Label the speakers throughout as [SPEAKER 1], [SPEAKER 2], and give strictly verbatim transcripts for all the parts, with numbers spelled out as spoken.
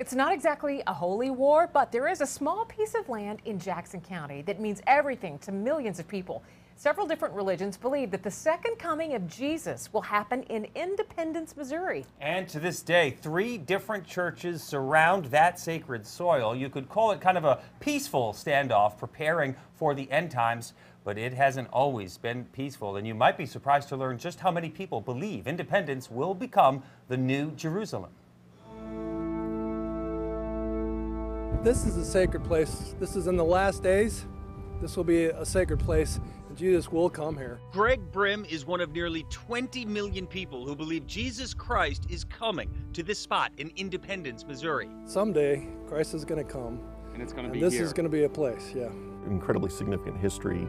[SPEAKER 1] It's not exactly a holy war, but there is a small piece of land in Jackson County that means everything to millions of people. Several different religions believe that the second coming of Jesus will happen in Independence, Missouri.
[SPEAKER 2] And to this day, three different churches surround that sacred soil. You could call it kind of a peaceful standoff, preparing for the end times, but it hasn't always been peaceful. And you might be surprised to learn just how many people believe Independence will become the new Jerusalem.
[SPEAKER 3] This is a sacred place. This is in the last days. This will be a sacred place, and Jesus will come here.
[SPEAKER 4] Greg Brim is one of nearly twenty million people who believe Jesus Christ is coming to this spot in Independence, Missouri.
[SPEAKER 3] Someday, Christ is going to come.
[SPEAKER 5] And it's going to
[SPEAKER 3] be
[SPEAKER 5] this
[SPEAKER 3] here. This is going to be a place, yeah.
[SPEAKER 6] Incredibly significant history.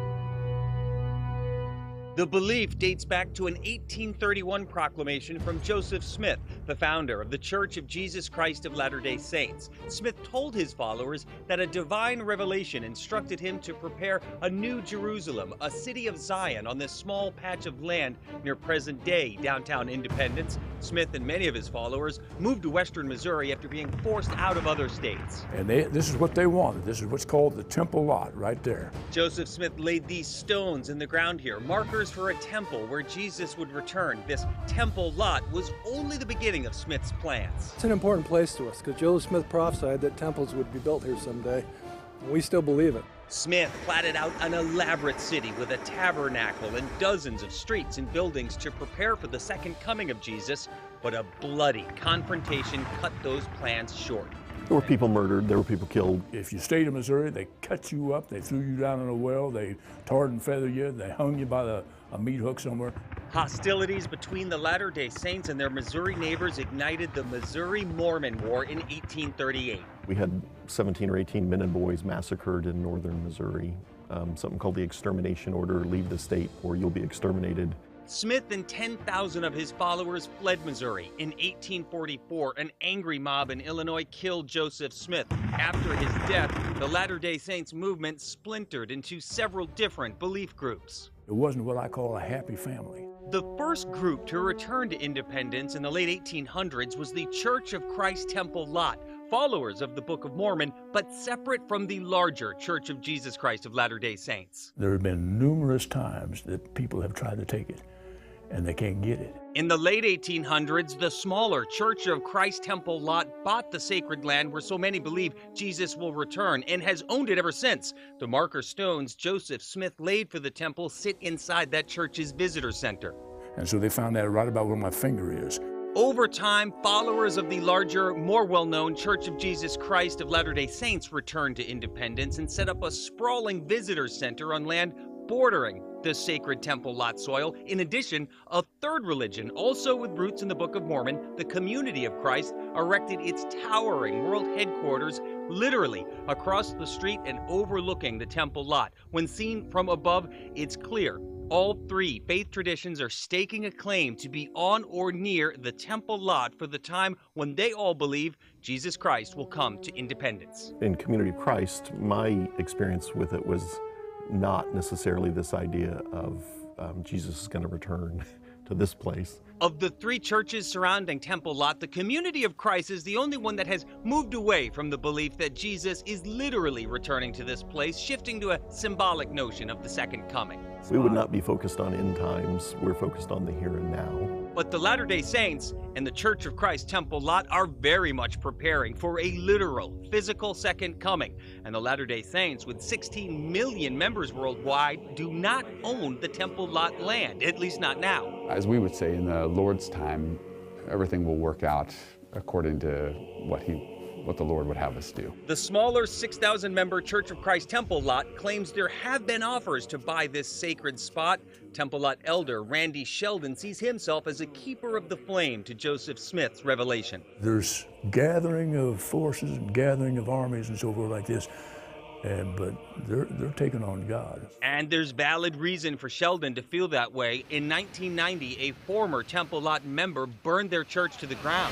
[SPEAKER 4] The belief dates back to an eighteen thirty-one proclamation from Joseph Smith, the founder of the Church of Jesus Christ of Latter-day Saints. Smith told his followers that a divine revelation instructed him to prepare a new Jerusalem, a city of Zion, on this small patch of land near present-day downtown Independence. Smith and many of his followers moved to western Missouri after being forced out of other states.
[SPEAKER 7] And they, this is what they wanted. This is what's called the Temple Lot right there.
[SPEAKER 4] Joseph Smith laid these stones in the ground here, markers for a temple where Jesus would return. This Temple Lot was only the beginning of Smith's plans.
[SPEAKER 3] It's an important place to us because Joseph Smith prophesied that temples would be built here someday, and we still believe it.
[SPEAKER 4] Smith platted out an elaborate city with a tabernacle and dozens of streets and buildings to prepare for the second coming of Jesus, but a bloody confrontation cut those plans short.
[SPEAKER 6] There were people murdered, there were people killed.
[SPEAKER 7] If you stayed in Missouri, they cut you up, they threw you down in a well, they tarred and feathered you, they hung you by the, a meat hook somewhere.
[SPEAKER 4] Hostilities between the Latter-day Saints and their Missouri neighbors ignited the Missouri Mormon War in eighteen thirty-eight.
[SPEAKER 6] We had seventeen or eighteen men and boys massacred in northern Missouri. Um, something called the extermination order, leave the state or you'll be exterminated.
[SPEAKER 4] Smith and ten thousand of his followers fled Missouri. In eighteen forty-four, an angry mob in Illinois killed Joseph Smith. After his death, the Latter-day Saints movement splintered into several different belief groups.
[SPEAKER 7] It wasn't what I call a happy family.
[SPEAKER 4] The first group to return to Independence in the late eighteen hundreds was the Church of Christ Temple Lot, followers of the Book of Mormon, but separate from the larger Church of Jesus Christ of Latter-day Saints.
[SPEAKER 7] There have been numerous times that people have tried to take it, and they can't get it.
[SPEAKER 4] In the late eighteen hundreds, the smaller Church of Christ Temple Lot bought the sacred land where so many believe Jesus will return and has owned it ever since. The marker stones Joseph Smith laid for the temple sit inside that church's visitor center.
[SPEAKER 7] And so they found that right about where my finger is.
[SPEAKER 4] Over time, followers of the larger, more well-known Church of Jesus Christ of Latter-day Saints returned to Independence and set up a sprawling visitor center on land bordering the sacred Temple Lot soil. In addition, a third religion, also with roots in the Book of Mormon, the Community of Christ, erected its towering world headquarters literally across the street and overlooking the Temple Lot. When seen from above, it's clear all three faith traditions are staking a claim to be on or near the Temple Lot for the time when they all believe Jesus Christ will come to Independence.
[SPEAKER 6] In Community of Christ, my experience with it was not necessarily this idea of um, Jesus is going to return to this place.
[SPEAKER 4] Of the three churches surrounding Temple Lot, the Community of Christ is the only one that has moved away from the belief that Jesus is literally returning to this place, shifting to a symbolic notion of the second coming.
[SPEAKER 6] We would not be focused on end times, we're focused on the here and now.
[SPEAKER 4] But the Latter-day Saints and the Church of Christ Temple Lot are very much preparing for a literal, physical second coming. And the Latter-day Saints, with sixteen million members worldwide, do not own the Temple Lot land, at least not now.
[SPEAKER 5] As we would say, in the Lord's time, everything will work out according to what he what the Lord would have us do.
[SPEAKER 4] The smaller six thousand member Church of Christ Temple Lot claims there have been offers to buy this sacred spot. Temple Lot elder Randy Sheldon sees himself as a keeper of the flame to Joseph Smith's revelation.
[SPEAKER 7] There's gathering of forces and gathering of armies and so forth like this, and but they're, they're taking on God.
[SPEAKER 4] And there's valid reason for Sheldon to feel that way. In nineteen ninety, a former Temple Lot member burned their church to the ground.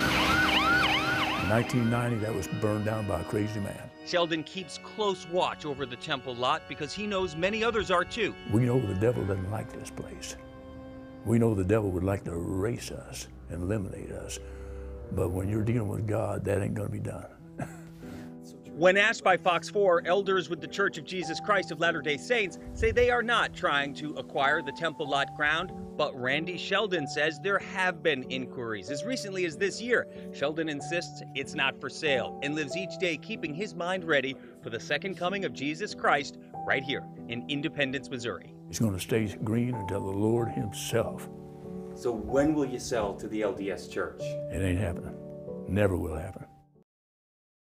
[SPEAKER 7] In nineteen ninety, that was burned down by a crazy man.
[SPEAKER 4] Sheldon keeps close watch over the Temple Lot because he knows many others are too.
[SPEAKER 7] We know the devil doesn't like this place. We know the devil would like to erase us and eliminate us. But when you're dealing with God, that ain't going to be done.
[SPEAKER 4] When asked by Fox four, elders with the Church of Jesus Christ of Latter-day Saints say they are not trying to acquire the temple lot ground, but Randy Sheldon says there have been inquiries as recently as this year. Sheldon insists it's not for sale and lives each day keeping his mind ready for the second coming of Jesus Christ right here in Independence, Missouri.
[SPEAKER 7] It's going to stay green until the Lord himself.
[SPEAKER 2] So when will you sell to the L D S Church?
[SPEAKER 7] It ain't happening. Never will happen.